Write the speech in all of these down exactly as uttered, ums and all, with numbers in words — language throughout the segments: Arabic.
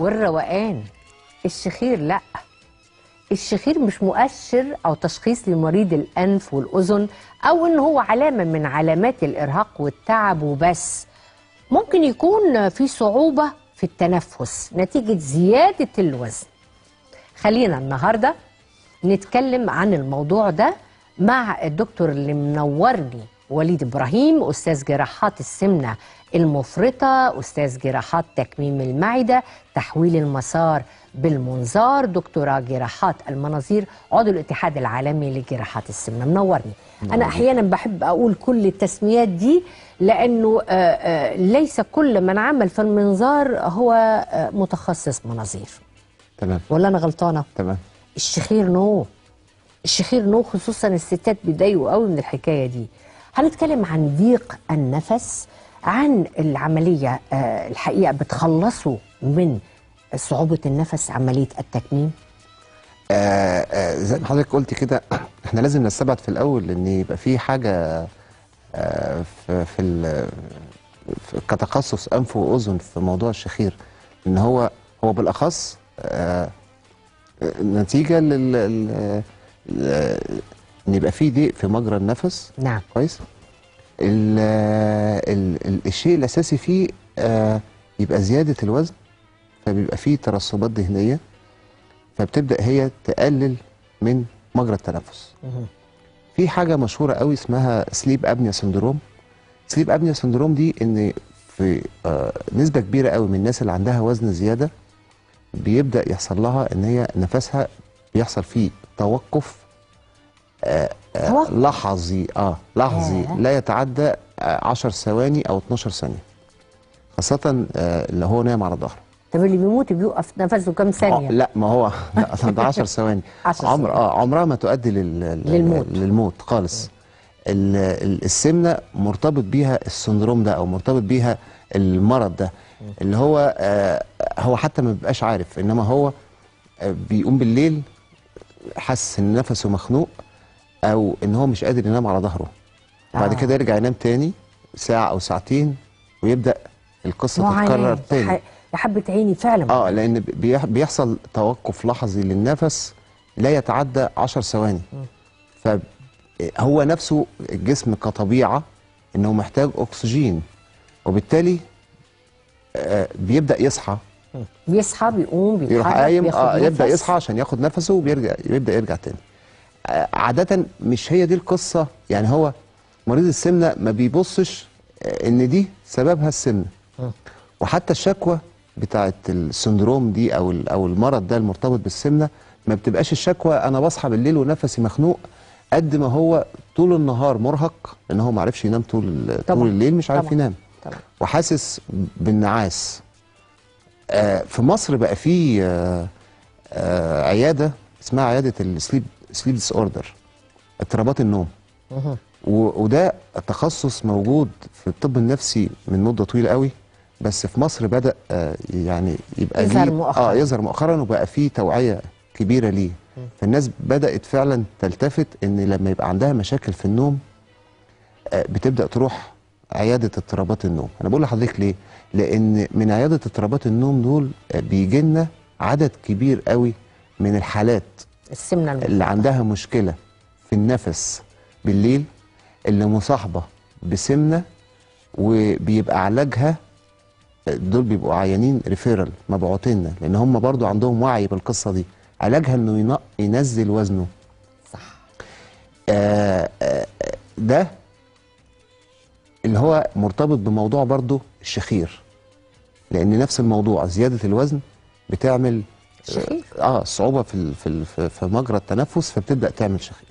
والروقان. الشخير لا، الشخير مش مؤشر أو تشخيص لمريض الأنف والأذن أو إن هو علامة من علامات الإرهاق والتعب وبس. ممكن يكون في صعوبة في التنفس نتيجة زيادة الوزن. خلينا النهاردة نتكلم عن الموضوع ده مع الدكتور اللي منورني، وليد إبراهيم، أستاذ جراحات السمنة المفرطة، أستاذ جراحات تكميم المعدة، تحويل المسار بالمنظار، دكتوراه جراحات المناظير، عضو الاتحاد العالمي لجراحات السمنة. منورني. أنا أحيانا بحب أقول كل التسميات دي لأنه آآ آآ ليس كل من عمل في المنظار هو متخصص مناظير. تمام. ولا أنا غلطانة؟ تمام. الشخير نو، الشخير نو، خصوصا الستات بيضايقوا قوي من الحكاية دي. هنتكلم عن ضيق النفس، عن العملية آه الحقيقة بتخلصوا من صعوبة النفس، عملية التكميم. آه آه زي ما حضرتك قلت كده، احنا لازم نستبعد في الاول ان يبقى في حاجه آه في في, في كتخصص انف واذن في موضوع الشخير، ان هو هو بالاخص آه نتيجه لل ان يبقى في ضيق في مجرى النفس. نعم. كويس. ال ال ال الشيء الاساسي فيه آه يبقى زياده الوزن، فبيبقى فيه ترسبات دهنيه، فبتبدا هي تقلل من مجرى التنفس. في حاجه مشهوره قوي اسمها سليب ابنيا سندروم. سليب ابنيا سندروم دي ان في آه نسبه كبيره قوي من الناس اللي عندها وزن زياده بيبدا يحصل لها ان هي نفسها بيحصل فيه توقف آه آه لحظي اه لحظي آه. لا يتعدى آه عشر ثواني او اتناشر ثانيه، خاصه آه اللي هو نايم على ظهره. طب اللي بيموت بيوقف نفسه كام ثانيه؟ آه لا، ما هو لا ده عشر ثواني. عمر اه عمرها ما تؤدي لل... للموت للموت خالص. السمنه مرتبط بيها السندروم ده، او مرتبط بيها المرض ده، اللي هو آه هو حتى ما بيبقاش عارف، انما هو آه بيقوم بالليل حاسس ان نفسه مخنوق، او ان هو مش قادر ينام على ظهره. بعد آه. كده يرجع ينام تاني ساعه او ساعتين ويبدا القصه تتكرر تاني. يا حبه عيني فعلا. اه لان بيحصل توقف لحظي للنفس لا يتعدى عشر ثواني. فهو نفسه الجسم كطبيعه انه محتاج اكسجين، وبالتالي آه بيبدا يصحى. بيصحى بيقوم بيتحرك، يروح قايم اه يبدا يصحى عشان ياخد نفسه وبيرجع يبدا يرجع تاني. آه عاده مش هي دي القصه، يعني هو مريض السمنه ما بيبصش آه ان دي سببها السمنه. وحتى الشكوى بتاعت السندروم دي او او المرض ده المرتبط بالسمنه ما بتبقاش الشكوى انا بصحى بالليل ونفسي مخنوق، قد ما هو طول النهار مرهق لان هو ما عرفش ينام طول طبعًا. طول الليل مش عارف طبعًا. ينام طبعًا. وحاسس بالنعاس. آه في مصر بقى في آه آه عياده اسمها عياده السليب سليب ديس اوردر، اضطرابات النوم. أه. وده تخصص موجود في الطب النفسي من مده طويله قوي، بس في مصر بدأ آه يعني يبقى يظهر مؤخرا. اه يظهر مؤخرا وبقى فيه توعية كبيرة ليه. فالناس بدأت فعلا تلتفت ان لما يبقى عندها مشاكل في النوم آه بتبدأ تروح عيادة اضطرابات النوم. انا بقول لحضرتك ليه؟ لان من عيادة اضطرابات النوم دول آه بيجي لنا عدد كبير قوي من الحالات السمنة اللي عندها مشكلة في النفس بالليل، اللي مصاحبة بسمنة وبيبقى علاجها، دول بيبقوا عيانين ريفيرال مبعوثين لنا، لان هم برضو عندهم وعي بالقصه دي. علاجها انه ينزل وزنه. صح. آه آه ده اللي هو مرتبط بموضوع برضو الشخير، لان نفس الموضوع زياده الوزن بتعمل شخير. اه صعوبه في في في مجرى التنفس، فبتبدا تعمل شخير.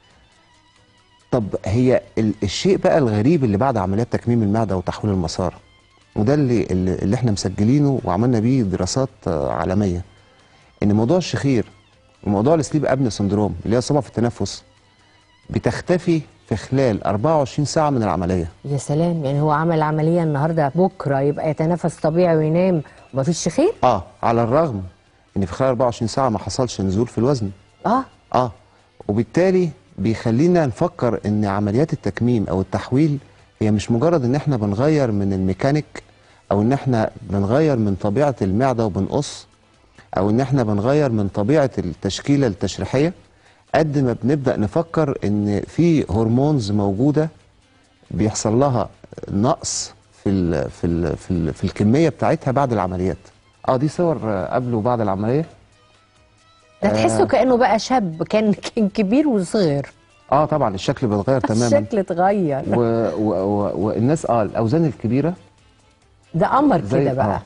طب هي الشيء بقى الغريب اللي بعد عمليات تكميم المعده وتحويل المسار، وده اللي اللي احنا مسجلينه وعملنا بيه دراسات عالميه، ان موضوع الشخير وموضوع السليب ابنيا سندروم اللي هي صعوبه في التنفس بتختفي في خلال اربعة وعشرين ساعه من العمليه. يا سلام، يعني هو عمل عمليه النهارده بكره يبقى يتنفس طبيعي وينام ومفيش شخير؟ اه على الرغم ان في خلال اربعة وعشرين ساعه ما حصلش نزول في الوزن. اه اه وبالتالي بيخلينا نفكر ان عمليات التكميم او التحويل هي مش مجرد ان احنا بنغير من الميكانيك او ان احنا بنغير من طبيعه المعده وبنقص، او ان احنا بنغير من طبيعه التشكيله التشريحيه، قد ما بنبدا نفكر ان في هرمونز موجوده بيحصل لها نقص في ال في ال في, ال في الكميه بتاعتها بعد العمليات. اه دي صور قبل وبعد العمليه. ده تحسه آه كانه بقى شاب، كان كان كبير وصغير. اه طبعا الشكل بيتغير تماما. الشكل اتغير. والناس اه الاوزان الكبيره ده قمر زي كده بقى. آه.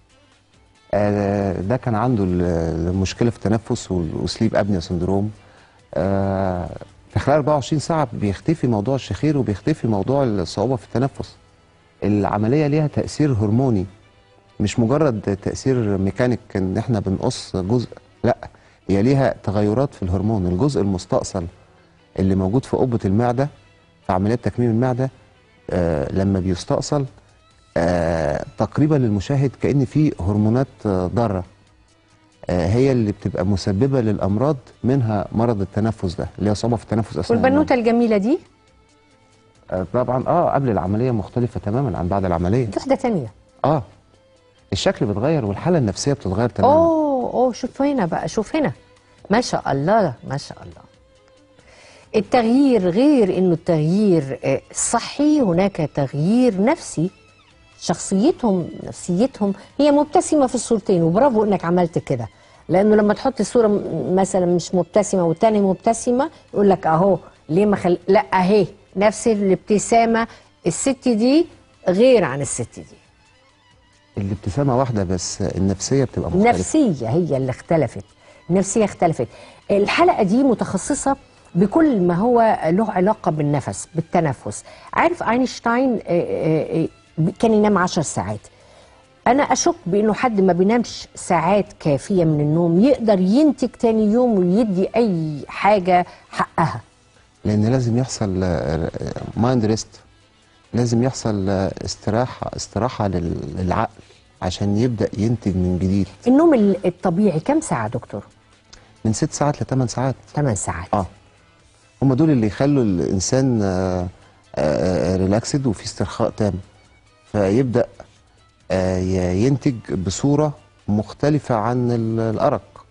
آه ده كان عنده المشكله في التنفس وسليب ابنيا سندروم. آه في خلال أربعة وعشرين ساعه بيختفي موضوع الشخير وبيختفي موضوع الصعوبه في التنفس. العمليه ليها تاثير هرموني، مش مجرد تاثير ميكانيك ان احنا بنقص جزء، لا، هي ليها تغيرات في الهرمون. الجزء المستأصل اللي موجود في قبة المعدة في عمليات تكميم المعدة آه لما بيستأصل آه تقريبا للمشاهد كأن في هرمونات آه ضارة آه هي اللي بتبقى مسببة للأمراض، منها مرض التنفس ده اللي هي صعوبة في التنفس أثناء والبنوتة الجميلة دي آه طبعا اه قبل العملية مختلفة تماما عن بعد العملية. دي واحدة تانية. اه الشكل بيتغير والحالة النفسية بتتغير تماما. اوه اوه شوف هنا بقى، شوف هنا، ما شاء الله ما شاء الله. التغيير غير انه التغيير صحي، هناك تغيير نفسي. شخصيتهم نفسيتهم هي مبتسمه في الصورتين، وبرافو انك عملت كده، لانه لما تحط الصوره مثلا مش مبتسمه والتاني مبتسمه يقول لك اهو ليه ما خل... لا اهي نفس الابتسامه، الست دي غير عن الست دي. الابتسامه واحده بس النفسيه بتبقى مختلفه. النفسيه هي اللي اختلفت، النفسيه اختلفت. الحلقه دي متخصصه بكل ما هو له علاقه بالنفس، بالتنفس. عارف اينشتاين كان ينام عشر ساعات. انا اشك بانه حد ما بينامش ساعات كافيه من النوم يقدر ينتج تاني يوم ويدي اي حاجه حقها. لان لازم يحصل مايند ريست، لازم يحصل استراحه استراحه للعقل عشان يبدا ينتج من جديد. النوم الطبيعي كم ساعه دكتور؟ من ست ساعات لثمان ساعات. ثمان ساعات. اه هم دول اللي يخلوا الانسان آآ آآ ريلاكسد وفي استرخاء تام، فيبدا ينتج بصوره مختلفه عن الارق.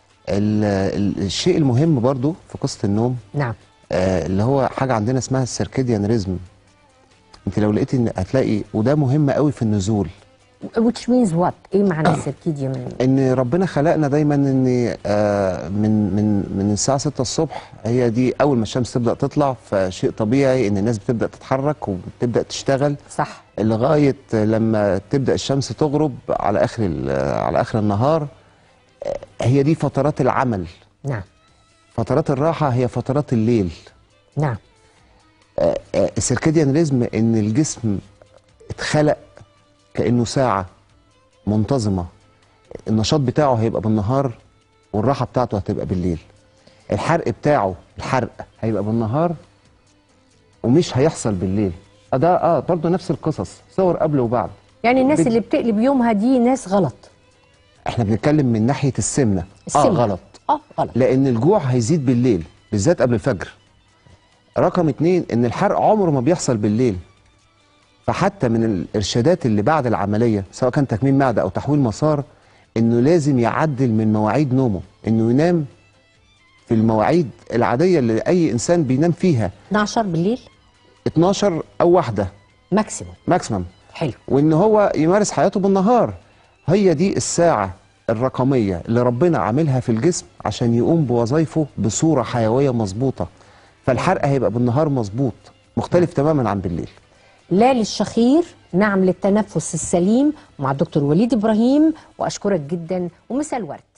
الشيء المهم برضو في قصه النوم نعم اللي هو حاجه عندنا اسمها السيركيديان ريزم. انت لو لقيتي ان هتلاقي، وده مهم قوي في النزول. which means what؟ ايه معنى السيركيديان؟ ان ربنا خلقنا دايما ان آه من من من الساعه ستة الصبح، هي دي اول ما الشمس تبدا تطلع، فشيء طبيعي ان الناس بتبدا تتحرك وبتبدا تشتغل صح، لغايه لما تبدا الشمس تغرب على اخر على اخر النهار. هي دي فترات العمل. نعم. فترات الراحه هي فترات الليل. نعم. آه آه السيركيديان ريزم ان الجسم اتخلق كأنه ساعة منتظمة، النشاط بتاعه هيبقى بالنهار والراحة بتاعته هتبقى بالليل. الحرق بتاعه الحرق هيبقى بالنهار ومش هيحصل بالليل. ده اه برضه نفس القصص، صور قبل وبعد. يعني الناس بت... اللي بتقلب يومها دي ناس غلط. احنا بنتكلم من ناحية السمنة. السمنة. اه غلط. اه غلط. لأن الجوع هيزيد بالليل بالذات قبل الفجر. رقم اتنين ان الحرق عمره ما بيحصل بالليل. فحتى من الارشادات اللي بعد العمليه سواء كان تكميم معده او تحويل مسار، انه لازم يعدل من مواعيد نومه، انه ينام في المواعيد العاديه اللي اي انسان بينام فيها. اتناشر بالليل؟ اتناشر او واحده ماكسيموم. ماكسيمم. حلو. وان هو يمارس حياته بالنهار. هي دي الساعه الرقميه اللي ربنا عاملها في الجسم عشان يقوم بوظائفه بصوره حيويه مظبوطه. فالحرق هيبقى بالنهار مظبوط، مختلف تماما عن بالليل. لا للشخير، نعم للتنفس السليم مع الدكتور وليد إبراهيم، وأشكرك جدا ومساء الورد.